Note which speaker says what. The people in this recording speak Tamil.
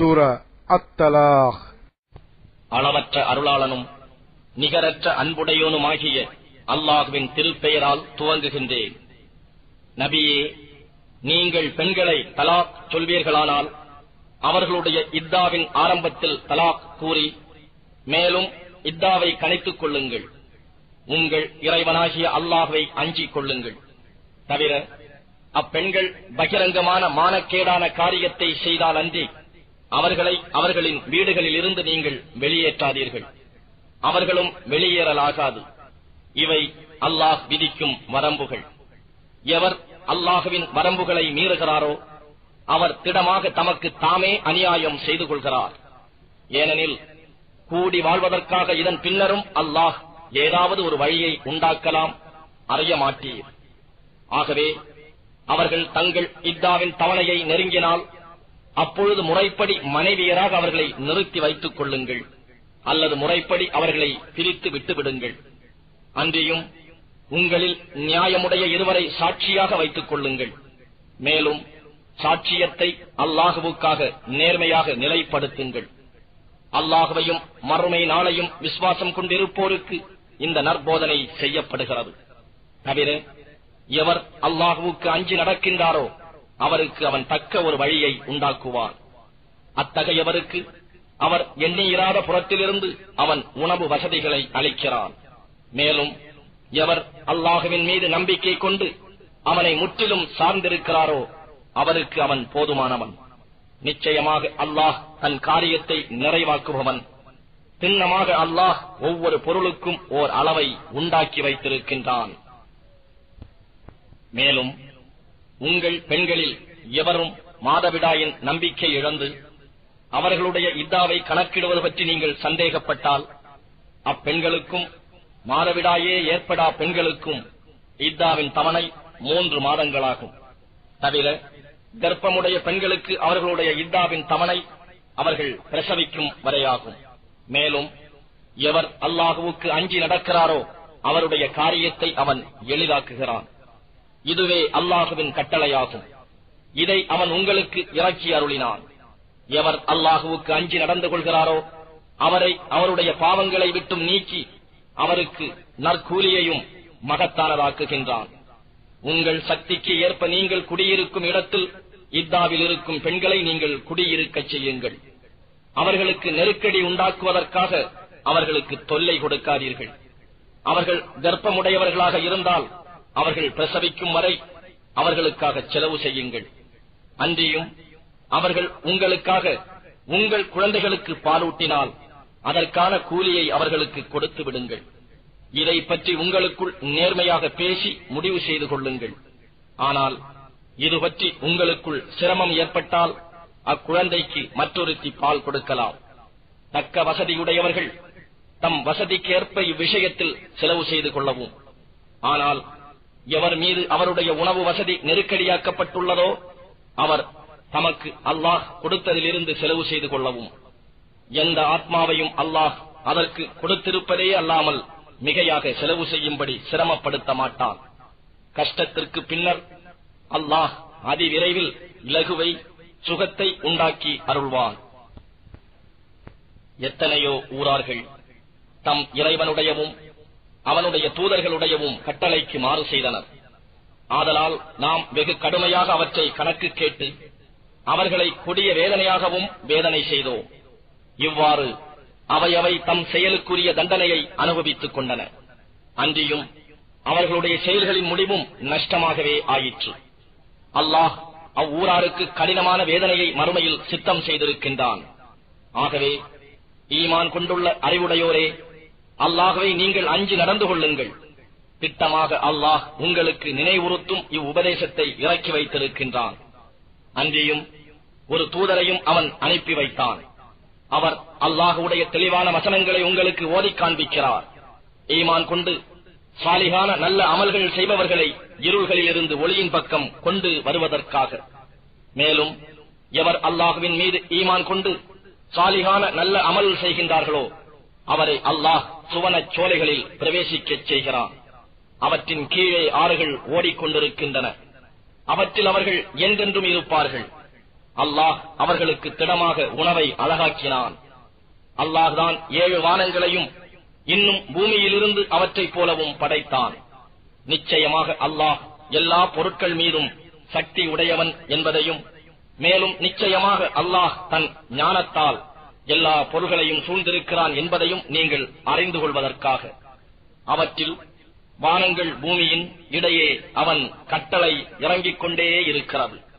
Speaker 1: சூரா அத்தலாக்.
Speaker 2: அளவற்ற அருளாளனும் நிகரற்ற அன்புடையோனுமாகிய அல்லாஹ்வின் திருப்பெயரால் துவங்குகின்றேன். நபியே, நீங்கள் பெண்களை தலாக் சொல்வீர்களானால் அவர்களுடைய இத்தாவின் ஆரம்பத்தில் தலாக் கூறி மேலும் இத்தாவை கணித்துக் கொள்ளுங்கள். உங்கள் இறைவனாகிய அல்லாஹ்வை அஞ்சிக் கொள்ளுங்கள். தவிர அப்பெண்கள் பகிரங்கமான மானக்கேடான காரியத்தை செய்தால் அன்றி அவர்களை அவர்களின் வீடுகளில் இருந்து நீங்கள் வெளியேற்றாதீர்கள். அவர்களும் வெளியேறலாகாது. இவை அல்லாஹ் விதிக்கும் வரம்புகள். எவர் அல்லாஹ்வின் வரம்புகளை மீறுகிறாரோ அவர் திடமாக தமக்கு தாமே அநியாயம் செய்து கொள்கிறார். ஏனெனில் கூடி வாழ்வதற்காக இதன் பின்னரும் அல்லாஹ் ஏதாவது ஒரு வழியை உண்டாக்கலாம், அறிய மாட்டீர். ஆகவே அவர்கள் தங்கள் இத்தாவின் தவணையை நெருங்கினால் அப்பொழுது முறைப்படி மனைவியராக அவர்களை நிறுத்தி வைத்துக் கொள்ளுங்கள், அல்லது முறைப்படி அவர்களை பிரித்து விட்டுவிடுங்கள். அன்றியும் உங்களில் நியாயமுடைய இருவரை சாட்சியாக வைத்துக் கொள்ளுங்கள். மேலும் சாட்சியத்தை அல்லாஹுவுக்காக நேர்மையாக நிலைப்படுத்துங்கள். அல்லாஹுவையும் மறுமை நாளையும் விசுவாசம் கொண்டிருப்போருக்கு இந்த நற்போதனை செய்யப்படுகிறது. தவிர எவர் அல்லாஹுவுக்கு அஞ்சி நடக்கின்றாரோ அவருக்கு அவன் தக்க ஒரு வழியை உண்டாக்குவான். அத்தகையவருக்கு அவர் எண்ணியிராத புறத்திலிருந்து அவன் உணவு வசதிகளை அளிக்கிறான். மேலும் எவர் அல்லாஹுவின் மீது நம்பிக்கை கொண்டு அவனை முற்றிலும் சார்ந்திருக்கிறாரோ அவருக்கு அவன் போதுமானவன். நிச்சயமாக அல்லாஹ் தன் காரியத்தை நிறைவாக்குபவன். சின்னமாக அல்லாஹ் ஒவ்வொரு பொருளுக்கும் ஓர் அளவை உண்டாக்கி வைத்திருக்கின்றான். மேலும் உங்கள் பெண்களில் எவரும் மாதவிடாயின் நம்பிக்கை இழந்து அவர்களுடைய இத்தாவை கணக்கிடுவது பற்றி நீங்கள் சந்தேகப்பட்டால் அப்பெண்களுக்கும் மாதவிடாயே ஏற்படா பெண்களுக்கும் இத்தாவின் தவணை 3 மாதங்களாகும். தவிர கர்ப்பமுடைய பெண்களுக்கு அவர்களுடைய இத்தாவின் தவணை அவர்கள் பிரசவிக்கும் வரையாகும். மேலும் எவர் அல்லாஹுவுக்கு அஞ்சி நடக்கிறாரோ அவருடைய காரியத்தை அவன் எளிதாக்குகிறான். இதுவே அல்லாஹுவின் கட்டளையாகும். இதை அவன் உங்களுக்கு இறக்கி அருளினான். எவர் அல்லாஹுவுக்கு அஞ்சி நடந்து கொள்கிறாரோ அவரை அவருடைய பாவங்களை விட்டும் நீக்கி அவருக்கு நற்கூலியையும் மகத்தானதாக்குகின்றான். உங்கள் சக்திக்கு ஏற்ப நீங்கள் குடியிருக்கும் இடத்தில் இத்தாவில் இருக்கும் பெண்களை நீங்கள் குடியிருக்கச் செய்யுங்கள். அவர்களுக்கு நெருக்கடி உண்டாக்குவதற்காக அவர்களுக்கு தொல்லை கொடுக்காதீர்கள். அவர்கள் கர்ப்பமுடையவர்களாக இருந்தால் அவர்கள் பிரசவிக்கும் வரை அவர்களுக்காக செலவு செய்யுங்கள். அன்றியும் அவர்கள் உங்களுக்காக உங்கள் குழந்தைகளுக்கு பாலூட்டினால் அதற்கான கூலியை அவர்களுக்கு கொடுத்து விடுங்கள். இதை பற்றி உங்களுக்குள் நேர்மையாக பேசி முடிவு செய்து கொள்ளுங்கள். ஆனால் இது பற்றி உங்களுக்குள் சிரமம் ஏற்பட்டால் அக்குழந்தைக்கு மற்றொருத்தி பால் கொடுக்கலாம். தக்க வசதியுடையவர்கள் தம் வசதிக்கேற்ப இவ்விஷயத்தில் செலவு செய்து கொள்ளவும். ஆனால் எவர் மீது அவருடைய உணவு வசதி நெருக்கடியாக்கப்பட்டுள்ளதோ அவர் தமக்கு அல்லாஹ் கொடுத்ததிலிருந்து செலவு செய்து கொள்ளவும். எந்த ஆத்மாவையும் அல்லாஹ் அதற்கு கொடுத்திருப்பதே அல்லாமல் மிகையாக செலவு செய்யும்படி சிரமப்படுத்த மாட்டான். கஷ்டத்திற்கு பின்னர் அல்லாஹ் அதிவிரைவில் இலகுவை சுகத்தை உண்டாக்கி அருள்வான். எத்தனையோ ஊரார்கள் தம் இறைவனுடையவும் அவனுடைய தூதர்களுடையவும் கட்டளைக்கு மாறு செய்தனர். ஆதலால் நாம் வெகு கடுமையாக அவற்றை கணக்கு கேட்டு அவர்களை கொடிய வேதனையாகவும் வேதனை செய்தோம். இவ்வாறு அவையவை தம் செயலுக்குரிய தண்டனையை அனுபவித்துக் கொண்டன. அன்றியும் அவர்களுடைய செயல்களின் முடிவும் நஷ்டமாகவே ஆயிற்று. அல்லாஹ் அவ்வூராருக்கு கடினமான வேதனையை மறுமையில் சித்தம் செய்திருக்கின்றான். ஆகவே ஈமான் கொண்டுள்ள அறிவுடையோரே, அல்லாஹ்வை நீங்கள் அஞ்சி நடந்து கொள்ளுங்கள். திட்டமாக அல்லாஹ் உங்களுக்கு நினைவுறுத்தும் இவ்வுபதேசத்தை இறக்கி வைத்திருக்கின்றான். அன்றியும் ஒரு தூதரையும் அவன் அனுப்பி வைத்தான். அவர் அல்லாஹுடைய தெளிவான வசனங்களை உங்களுக்கு ஓதிக் காண்பிக்கிறார். ஈமான் கொண்டு சாலிகான நல்ல அமல்கள் செய்பவர்களை இருள்களில் இருந்து ஒளியின் பக்கம் கொண்டு வருவதற்காக. மேலும் எவர் அல்லாஹுவின் மீது ஈமான் கொண்டு சாலிகான நல்ல அமல் செய்கின்றார்களோ அவரை அல்லாஹ் சுவனச் சோலைகளில் பிரவேசிக்கச் செய்கிறான். அவற்றின் கீழே ஆறுகள் ஓடிக்கொண்டிருக்கின்றன. அவற்றில் அவர்கள் என்றென்றும் இருப்பார்கள். அல்லாஹ் அவர்களுக்கு திடமாக உணவை அழகாக்கினான். அல்லாஹ் தான் 7 வானங்களையும் இன்னும் பூமியிலிருந்து அவற்றைப் போலவும் படைத்தான். நிச்சயமாக அல்லாஹ் எல்லா பொருட்கள் மீதும் சக்தி உடையவன் என்பதையும், மேலும் நிச்சயமாக அல்லாஹ் தன் ஞானத்தால் எல்லா பொருள்களையும் சூழ்ந்திருக்கிறான் என்பதையும் நீங்கள் அறிந்து கொள்வதற்காக அவற்றில் வானங்கள் பூமியின் இடையே அவன் கட்டளை இறங்கிக் கொண்டே இருக்கிறது.